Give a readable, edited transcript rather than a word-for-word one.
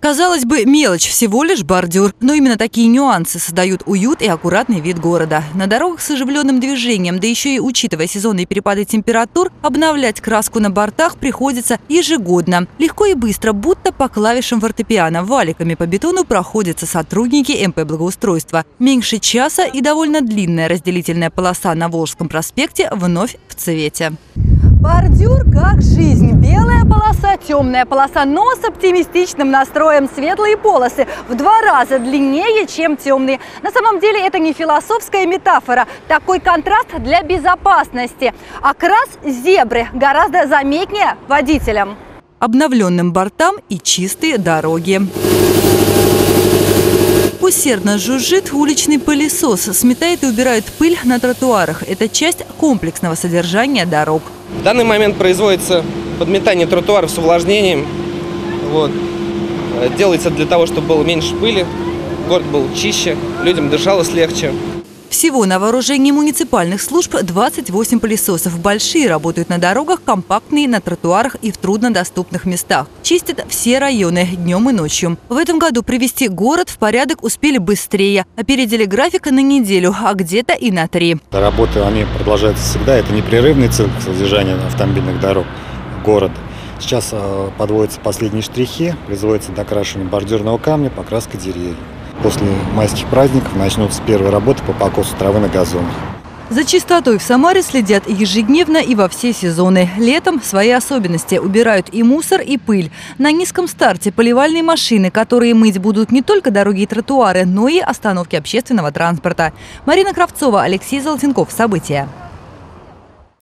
Казалось бы, мелочь, всего лишь бордюр. Но именно такие нюансы создают уют и аккуратный вид города. На дорогах с оживленным движением, да еще и учитывая сезонные перепады температур, обновлять краску на бортах приходится ежегодно. Легко и быстро, будто по клавишам фортепиано, валиками по бетону проходятся сотрудники МП «Благоустройство». Меньше часа и довольно длинная разделительная полоса на Волжском проспекте вновь в цвете. Бордюр как жизнь. Белая полоса, темная полоса, но с оптимистичным настроем. Светлые полосы в 2 раза длиннее, чем темные. На самом деле это не философская метафора. Такой контраст для безопасности. Окрас зебры гораздо заметнее водителям. Обновленным бортам и чистые дороги. Усердно жужжит уличный пылесос, сметает и убирает пыль на тротуарах. Это часть комплексного содержания дорог. В данный момент производится подметание тротуаров с увлажнением. Делается для того, чтобы было меньше пыли, город был чище, людям дышалось легче. Всего на вооружении муниципальных служб 28 пылесосов. Большие работают на дорогах, компактные на тротуарах и в труднодоступных местах. Чистят все районы днем и ночью. В этом году привести город в порядок успели быстрее. Опередили график на неделю, а где-то и на 3. Работы они продолжаются всегда. Это непрерывный цикл содержания автомобильных дорог города. Сейчас подводятся последние штрихи, производится докрашивание бордюрного камня, покраска деревьев. После майских праздников начнутся первые работы по покосу травы на газонах. За чистотой в Самаре следят ежедневно и во все сезоны. Летом свои особенности. Убирают и мусор, и пыль. На низком старте поливальные машины, которые мыть будут не только дороги и тротуары, но и остановки общественного транспорта. Марина Кравцова, Алексей Золотенков. События.